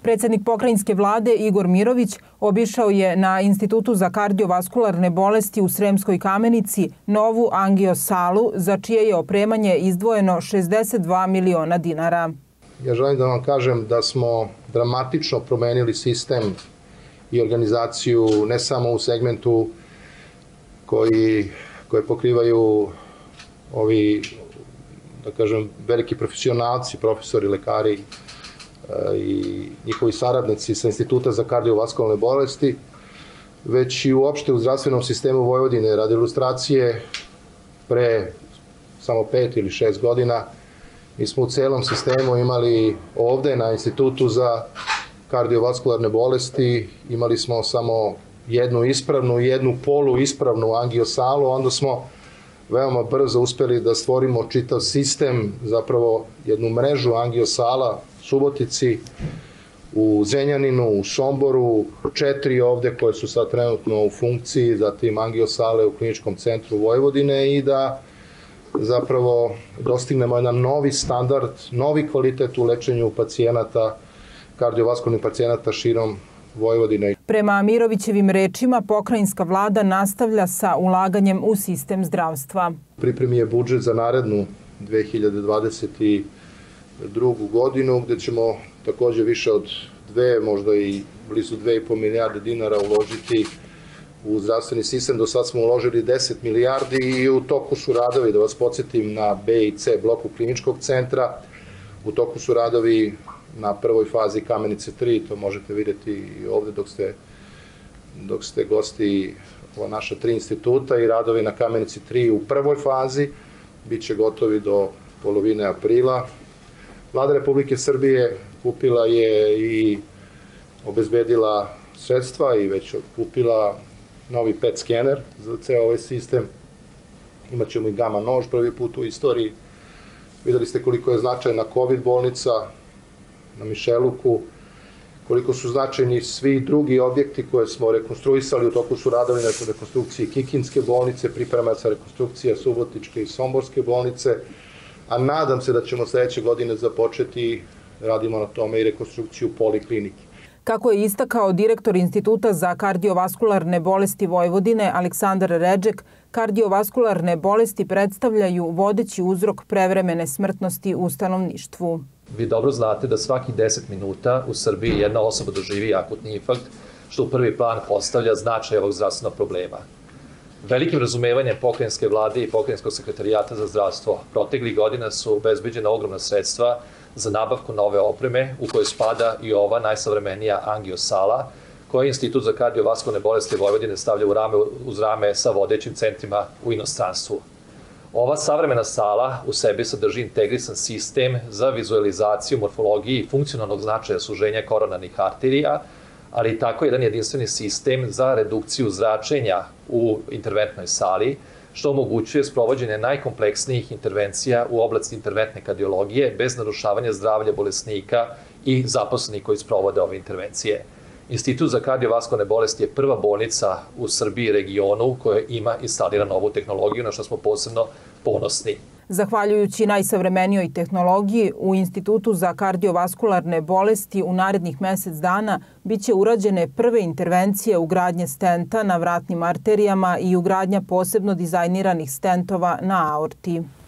Predsednik pokrajinske vlade Igor Mirović obišao je na Institutu za kardiovaskularne bolesti u Sremskoj Kamenici novu angio-salu za čije je opremanje izdvojeno 62 miliona dinara. Ja želim da vam kažem da smo dramatično promenili sistem i organizaciju ne samo u segmentu koje pokrivaju ovi, da kažem, veliki profesionalci, profesori, lekari i njihovi saradnici sa Instituta za kardiovaskularne bolesti, već i uopšte u zdravstvenom sistemu Vojvodine. Radi ilustracije, pre samo 5 ili 6 godina mi smo u celom sistemu imali ovde na Institutu za kardiovaskularne bolesti, imali smo samo jednu ispravnu i jednu poluispravnu angio-salu, onda smo veoma brzo uspeli da stvorimo čitav sistem, zapravo jednu mrežu angio-sala u Subotici, u Zrenjaninu, u Somboru, 4 ovde koje su sad trenutno u funkciji, zatim angio-sale u Kliničkom centru Vojvodine i da zapravo dostignemo jedan novi standard, novi kvalitet u lečenju pacijenata, kardiovaskularnih pacijenata širom Vojvodine. Prema Mirovićevim rečima, pokrajinska vlada nastavlja sa ulaganjem u sistem zdravstva. Pripremi je budžet za narednu 2022. godinu, gde ćemo takođe više od 2, možda i blizu 2,5 milijarde dinara uložiti u zdravstveni sistem. Do sad smo uložili 10 milijardi i u toku su radovi, da vas podsjetim, na B i C bloku Kliničkog centra. U toku su radovi na prvoj fazi Kamenice 3, to možete vidjeti i ovde dok ste gosti ova naša 3 instituta, i radovi na Kamenici 3 u prvoj fazi biće gotovi do polovine aprila. Vlada Republike Srbije kupila je i obezbedila sredstva i već kupila novi PET skener za ceo ovaj sistem. Imaćemo i gama nož prvi put u istoriji. Videli ste koliko je značajna COVID bolnica na Mišeluku, koliko su značajni svi drugi objekti koje smo rekonstruisali. U toku su radovi na rekonstrukciji Kikinske bolnice, priprema se rekonstrukcija Subotičke i Somborske bolnice, a nadam se da ćemo sledeće godine započeti, radimo na tome, i rekonstrukciju poliklinike. Kako je istakao direktor Instituta za kardiovaskularne bolesti Vojvodine Aleksandar Redžek, kardiovaskularne bolesti predstavljaju vodeći uzrok prevremene smrtnosti u stanovništvu. Vi dobro znate da svaki 10 minuta u Srbiji jedna osoba doživi akutni infarkt, što u prvi plan postavlja značaj ovog zdravstvenog problema. Velikim razumevanjem pokrajinske vlade i pokrajinskog sekretarijata za zdravstvo proteklih godina su obezbeđena ogromna sredstva za nabavku nove opreme, u kojoj spada i ova najsavremenija angio-sala, koju Institut za kardiovaskularne bolesti Vojvodine stavlja uz rame sa vodećim centrima u inostranstvu. Ova savremena sala u sebi sadrži integrisan sistem za vizualizaciju morfologije i funkcionalnog značaja suženja koronarnih arterija, ali i tako jedan jedinstveni sistem za redukciju zračenja u interventnoj sali, što omogućuje sprovođenje najkompleksnijih intervencija u oblasti interventne kardiologije bez narušavanja zdravlja bolesnika i zaposlenih koji sprovode ove intervencije. Institut za kardiovaskularne bolesti je prva bolnica u Srbiji i regionu koja ima instaliranu ovu tehnologiju, na što smo posebno ponosni. Zahvaljujući najsavremenijoj tehnologiji, u Institutu za kardiovaskularne bolesti u narednih mesec dana biće urađene prve intervencije ugradnje stenta na vratnim arterijama i ugradnja posebno dizajniranih stentova na aorti.